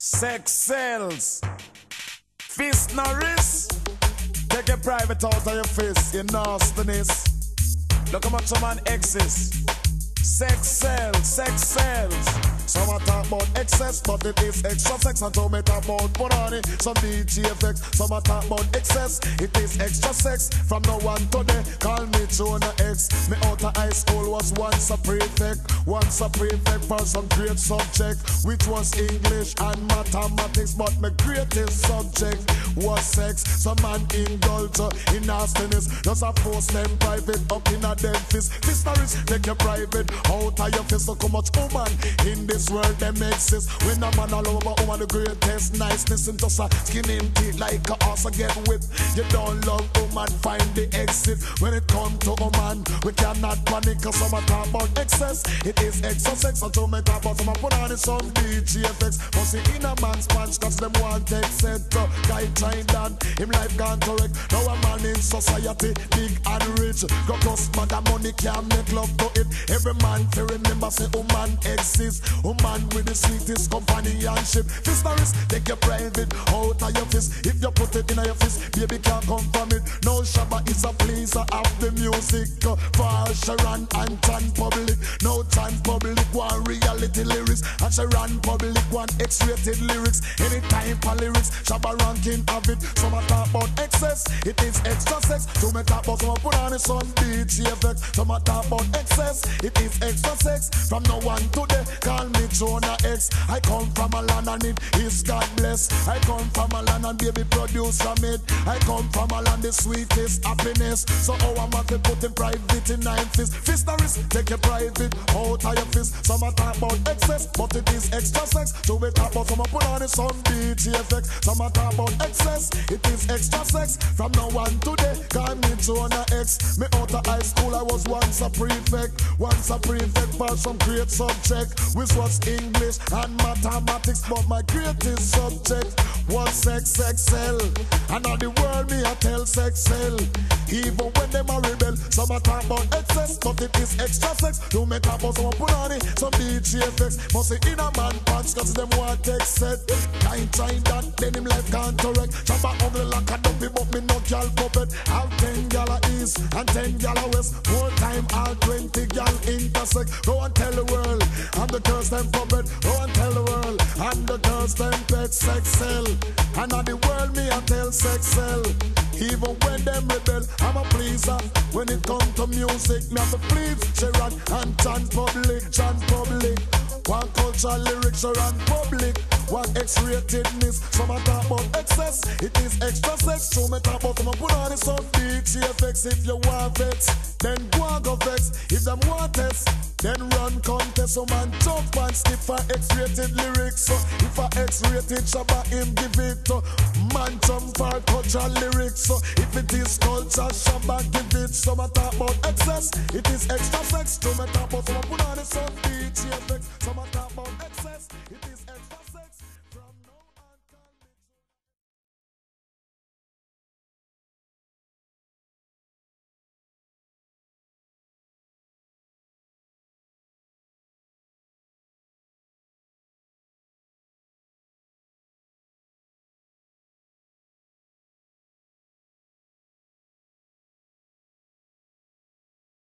Sex sells. Fist no wrist. Take a private out of your fist, your nastiness. Look how much a man exists. Sex sells, sex sells. Some I talk about excess, but it is extra sex. And some I talk about punani, some DJ effects. Some I talk about excess, it is extra sex. From now on today, call me Jonah X. Me out of high school was once a prefect for some great subject, which was English and mathematics. But my greatest subject was sex. Some man indulge in nastiness, just a force them private up in a dead fist. Fistories, take your private out of your fist. Look how much woman in this world them exist. When a man all over woman, the greatest niceness, and just a skin him teeth like a horse get whipped. You don't love woman, find the exit. When it come to woman, we cannot panic, cause some talk about excess. It is extra sex. And so me talk about some put on some DJ effects. But see in a man's punch, cause them want excess. Guy trying that, him life gone correct. Now a man in society, big and rich. Got cause mother money can't make love to it. Every man to remember say woman exists. Woman with the sweetest companionship. Fistories, take your private out of your fist. If you put it in your fist, baby can't come from it. No Shabba is a pleaser of the music. For Sharon and John Public. No John Public want reality lyrics, and Sharon Public want X-rated lyrics. Anytime for lyrics, Shabba ranking of it. Some talk about excess, it is extra sex. Some talk about some put on some DJ effect. Some talk about excess, it is extra sex. From now on today, call me Jonah X. I come from a land and it is God bless. I come from a land and baby produce from it. I come from a land the sweetest happiness. So how am I to put in private in 9 fists? Fistories, take your private out of your fist. Some talk about excess, but it is extra sex. So we talk about some put on some DJ effect. Some talk about excess, it is extra sex. From now on today, call me Jonah X. Me out of high school, I was once a prefect for some great subject, which was English and mathematics. But my greatest subject was sex excel. And all the world me I tell sex sell. Even when them a rebel, some a talk about excess, but it is extra sex. Don't make talk about some put on it, some DJ effects. Must say in a man pants, cause them want excess. Can't try that, then him life can't correct. Shabba ugly like a dumpy, but me no gal puppet. All 10 gal east and 10 gal west. More time all 20 gal intersect. Go and tell the world, I'm the curse them puppet. Go and tell the world, I'm the curse them pet sex sell. And on the world me I tell sex sell. Even when them rebel, I'm a pleaser. When it come to music, me have to please Sharon and John Public. One culture lyrics, Sharon Public. One X-ratedness, some talk about excess. It is extra sex. So me talk about some put on some DJ effects. If you want vex, then go and go vex. If them want test, then run contest. So man jump and skip for X-rated lyrics. So if a X-rated Shabba him give it to man jump for culture lyrics. So if it is culture Shabba give it. So me talk about excess. It is extra sex. So me talk about some put on some